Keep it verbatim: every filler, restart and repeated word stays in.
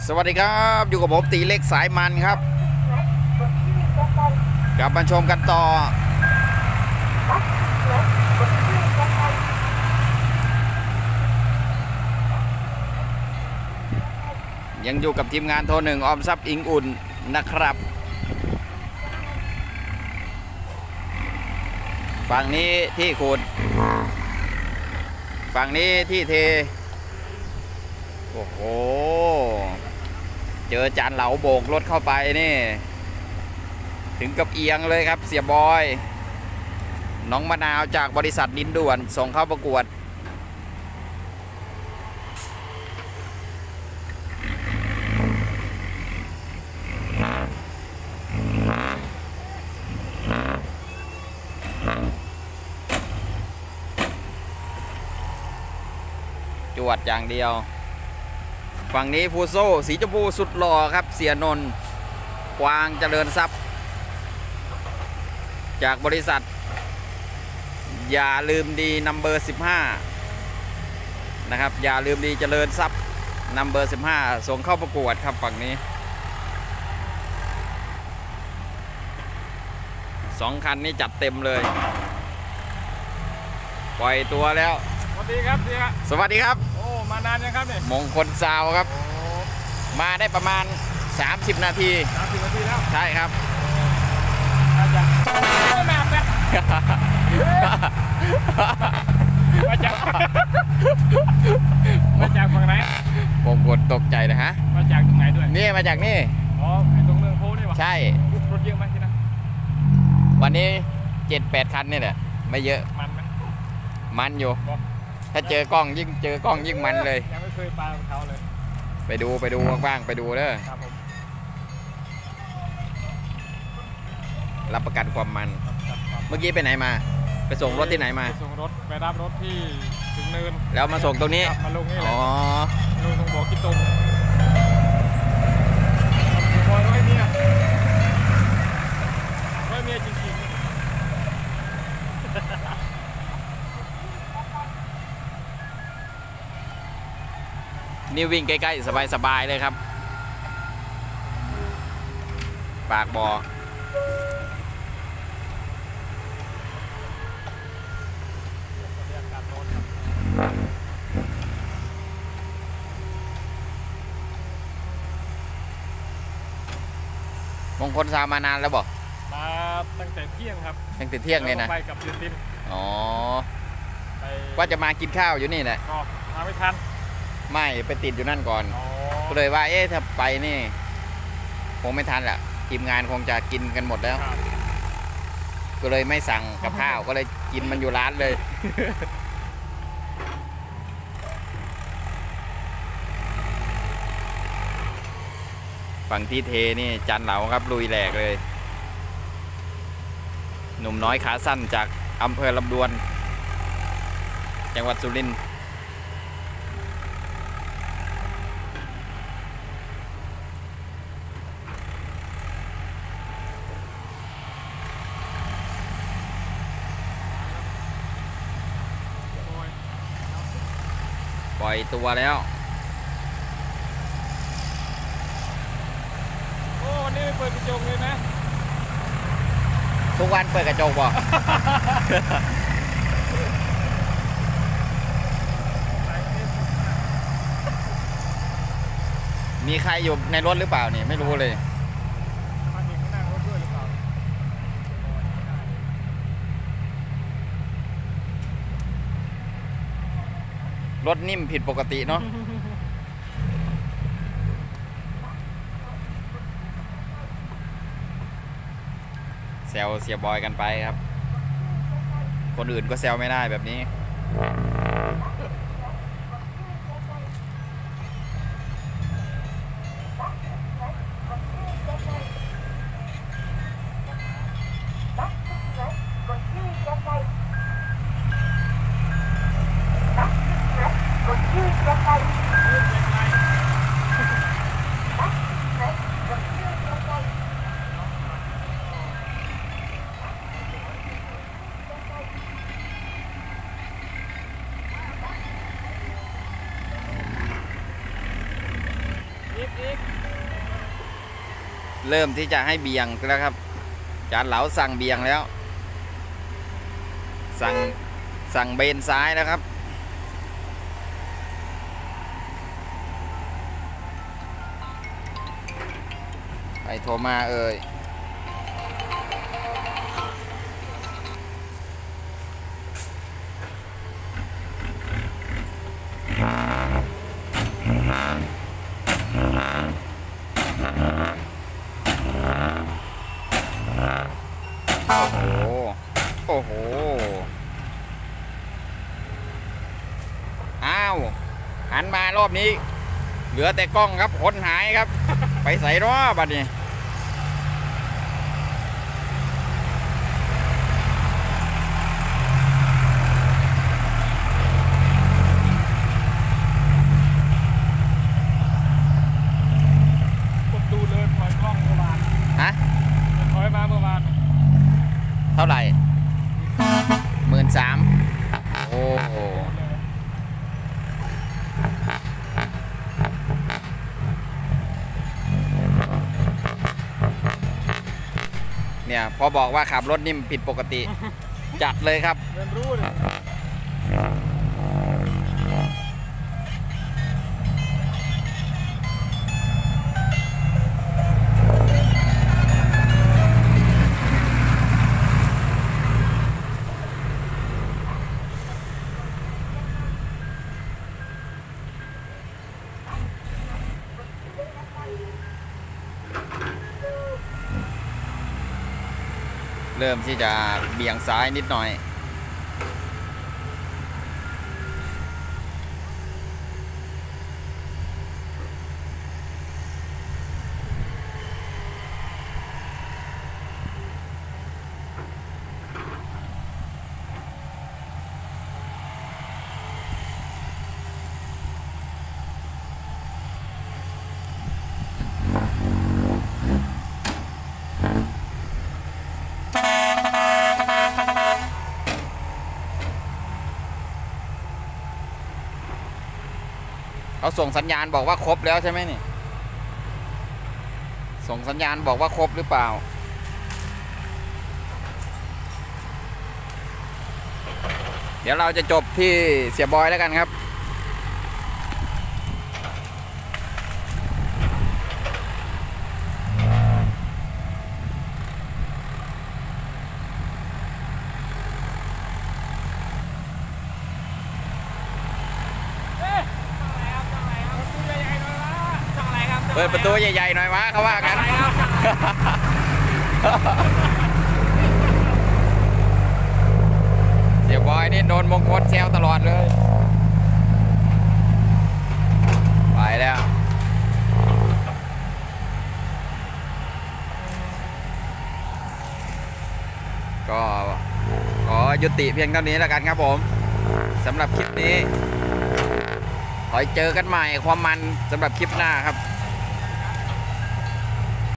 สวัสดีครับอยู่กับผมตีเล็กสายมันครับกลับมาชมกันต่อยังอยู่กับทีมงานโทรหนึ่งออมทรัพย์อิงอุ่นนะครับฝั่งนี้ที่ขุดฝั่งนี้ที่เทโอ้โหเจอจานเหลาโบกรถเข้าไปนี่ถึงกับเอียงเลยครับเสียบอยน้องมะนาวจากบริษัทดินด่วนส่งเข้าประกวดจวดอย่างเดียวฝั่งนี้ฟูโซสีชมพูสุดหล่อครับเสียนนท์กวางเจริญทรัพย์จากบริษัทอย่าลืมดีนัมเบอร์สิบห้านะครับอย่าลืมดีเจริญทรัพย์นัมเบอร์สิบห้าส่งเข้าประกวดครับฝั่งนี้สองคันนี้จัดเต็มเลยปล่อยตัวแล้วสวัสดีครับเสียสวัสดีครับโอ้มานานยังครับเนี่ยมงคลซาวครับมาได้ประมาณสามสิบนาทีสามสิบนาทีแล้วใช่ครับมาจากแม่แม่มาจากมาจากฝั่งไหนผมกดตกใจนะฮะมาจากตรงไหนด้วยนี่มาจากนี่อ๋อตรงเมืองโพนี่วะใช่รถเยอะไหมที่นั่นวันนี้เจ็ดแปดคันนี่แหละไม่เยอะมันไหมมันอยู่ถ้าเจอกล้องยิ่งเจอกล้องยิ่งมันเลยยังไม่เคยปลาเขาเลยไปดูไปดูบ้างไปดูเด้อรับประกันความมันเมื่อกี้ไปไหนมาไปส่งรถที่ไหนมาไปส่งรถไปรับรถที่ถึงเนินแล้วมาส่งตรงนี้มาลงนี่แหละอ๋อลงตรงบ่อขี้ตุ่มบอยร้อยเมียร้อยเมียจริงๆนี่วิ่งใกล้ๆสบายๆเลยครับปากบ่อมงคลซาวมานานแล้วบอกมาตั้งแต่เที่ยงครับตั้งแต่เที่ยงเลยนะไปกับยูตินอ๋อว่าจะมากินข้าวอยู่นี่แหละก็มาไม่ทันไม่ไปติดอยู่นั่นก่อนก็เลยว่าเอ๊ะถ้าไปนี่คงไม่ทันแหละทีมงานคงจะกินกันหมดแล้วก็เลยไม่สั่งกับข้าวก็เลยกินมันอยู่ร้านเลยฝั่งที่เทนี่จันเหลาครับลุยแหลกเลยหนุ่มน้อยขาสั้นจากอำเภอลำดวนจังหวัดสุรินทร์ปล่อยตัวแล้วโอ้วันนี้เปิดกระจกเลยนะทุกวันเปิดกระจกบ่มีใครอยู่ในรถหรือเปล่านี่ไม่รู้เลยรถนิ่มผิดปกติเนาะแซวเสียบอยกันไปครับคนอื่นก็แซวไม่ได้แบบนี้อีกอีกเริ่มที่จะให้เบี่ยงแล้วครับจานเหลาสั่งเบี่ยงแล้ว สั่งสั่งเบนซ้ายแล้วครับไปโทรมาเอ่ยโอ้โหโอ้โหอ้าวหันมารอบนี้เหลือแต่กล้องครับคนหายครับ ไปใส่รอบัดนี้กดดูเลยถอยกล้องเมื่อวานฮะถอยมาเมื่อวานเท่าไหร่หมื่นสามโอ้โหเนี่ยพอบอกว่าขับรถนิ่มผิดปกติ จัดเลยครับเรียนรู้เลยเริ่มที่จะเบี่ยงซ้ายนิดหน่อยเขาส่งสัญญาณบอกว่าครบแล้วใช่ไหมนี่ส่งสัญญาณบอกว่าครบหรือเปล่าเดี๋ยวเราจะจบที่เสียบอยแล้วกันครับเปิดประตูใหญ่ๆหน่อยวะเขาว่ากัน เสียบอยนี่โดนมงคลแซวตลอดเลยไปแล้วก็ขอยุติเพียงเท่านี้แล้วกันครับผมสำหรับคลิปนี้ขอเจอกันใหม่ความมันสำหรับคลิปหน้าครับ